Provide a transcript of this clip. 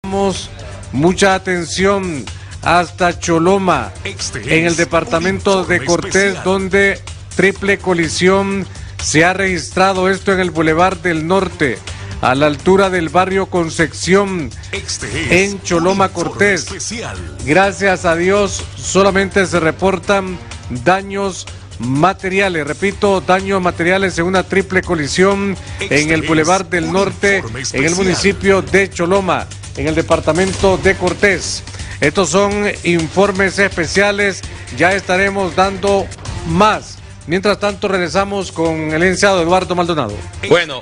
Mucha atención hasta Choloma, en el departamento de Cortés, donde triple colisión se ha registrado, esto en el Boulevard del Norte, a la altura del barrio Concepción, en Choloma, Cortés. Gracias a Dios, solamente se reportan daños materiales, repito, daños materiales en una triple colisión en el Boulevard del Norte, en el municipio de Choloma, en el departamento de Cortés. Estos son informes especiales, ya estaremos dando más. Mientras tanto, regresamos con el licenciado Eduardo Maldonado. Bueno.